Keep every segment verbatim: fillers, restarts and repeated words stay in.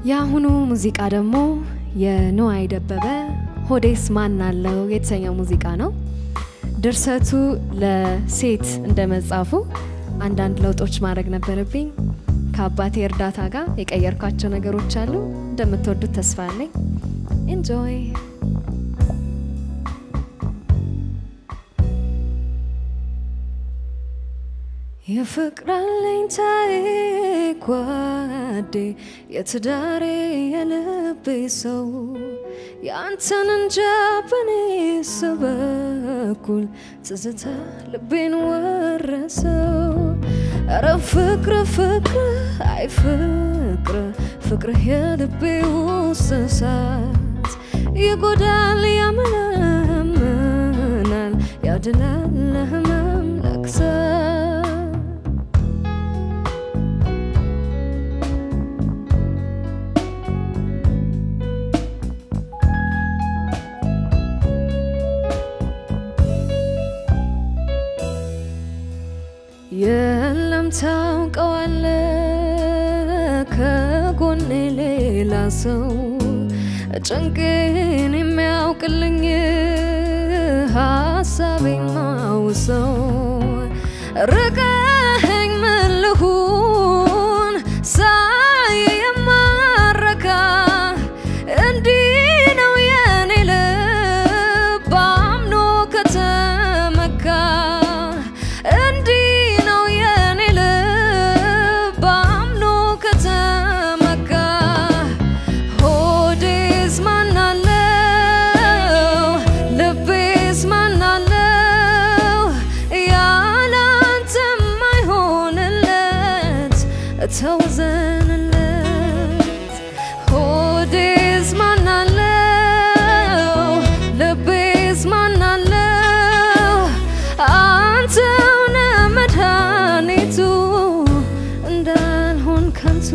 ያሁኑ ሙዚቃ ደግሞ የኑዋይ ደበበ ሆዴስ ማናለው የተሰኘው ሙዚቃ ነው ድርሰቱ ለሴት እንደመጻፉ አንዳንድ ለውጦች ማድረግ ነበርብኝ ከአባቴ እርዳታ ጋር የቀየርኳቸው ነገሮች አሉ እንደምትወዱት ተስፋ አለኝ enjoy የፍቅር አለኝታዬ ጓዴ የትዳሬ የልቤ ሰው ያንተን እንጃ በኔ በኩል ትዝታ ልቤን ወረሰው ኧረ ፍቅር ፍቅር አይ ፍቅር ፍቅር የልቤ ውስጥ እሳት ይጎዳል ያመናምናል ያድናል ለህመም ለቅሳት የለም ታውቀዋለ ከጎኔ ሌላ ሰው ጭንቄን የሚያውቅልኝ ሐሳቤን ማውሰው ርቀኸኝ ምን ልሁን ሳይ የማረካ እንዲህ ነው የኔ ልብ አምኖ ከተመካ ተወዘንለት ሆዴስ ማናለው ልቤስ ማናለው አንተውነ መድኃኒቱ እንዳልሆን ከንቱ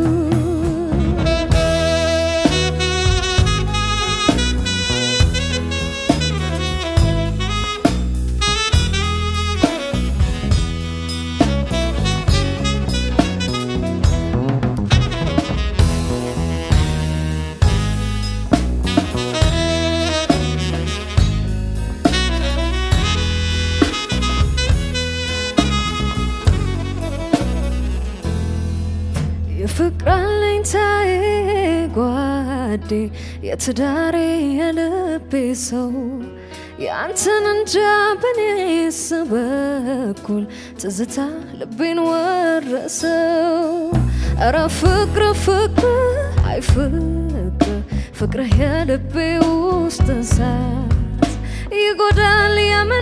ፍቅር አለኝታዬ ጓዴ የትዳሬ የልቤ ሰው ያንተን እንጃ በኔ በኩል ትዝታ ልቤን ወረሰው ኧረ ፍቅር ፍቅር አይ ፍቅር ፍቅር የልቤ ውስጥ እሳት ይጎዳል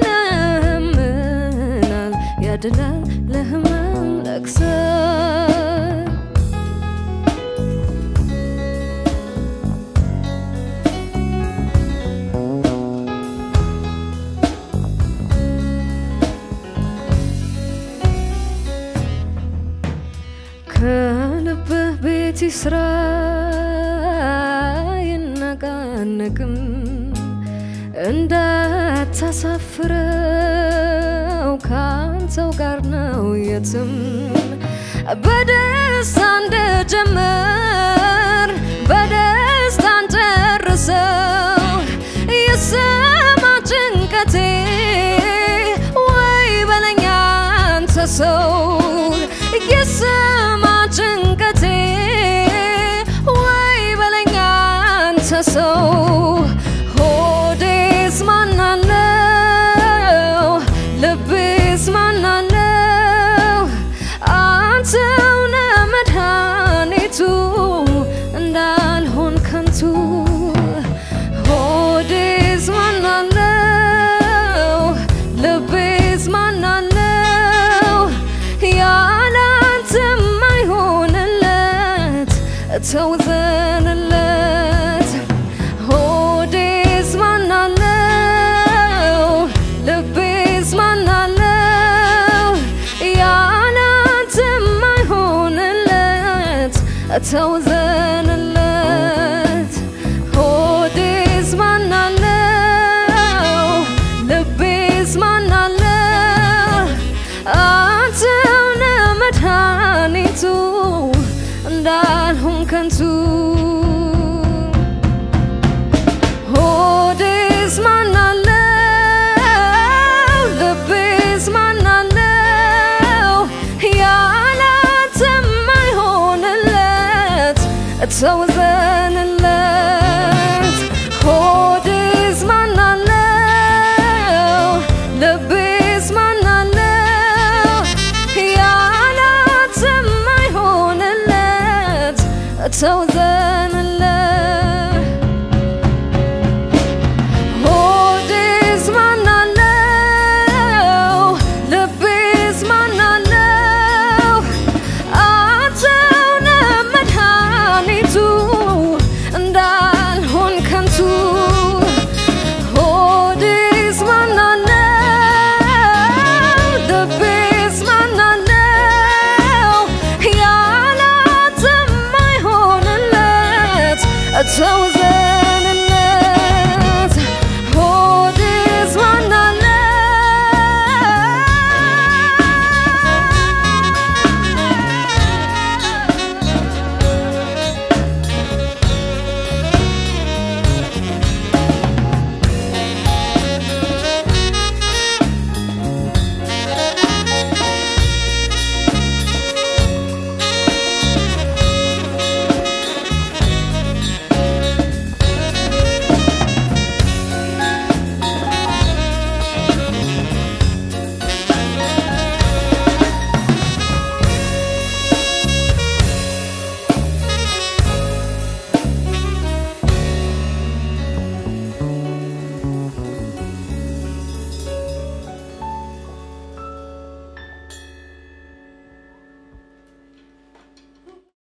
ያመናምናል ያድናል ለህመም ለቅሳት ከልብህ ቤት ይስራ ይነቃነቅም እንዳታሳፍረው ካንተው ጋር ነው የትም በደስታ እንደጀመር በደስታ እንጨርሰው ይሰማ ጭንቀቴ ወይ በለኛ አንተ ሰው ይሰማ ጭንቀቴ ወይ በለኛ አንተ ሰው ሆዴስ ማናለው ልቤስ ማናለው አንተውነ መድኃኒቱ እንዳልሆን ከንቱ ሆዴስ ማናለው ልቤስ ማናለው ያላንተ ማይሆንለት ተውዘንለት ሆዴስ ማናለው ልቤስ ማናለው ያላንተ ማይሆንለት ተውዘንለት ሆዴስ ማናለው ልቤስ ማናለው አንተውነ መድኃኒቱ እንዳልሆን ከንቱ ተውዘንለት ሆዴስ ማናለው ልቤስ ማናለው ያላት የማይሆንለት ተውዘንለት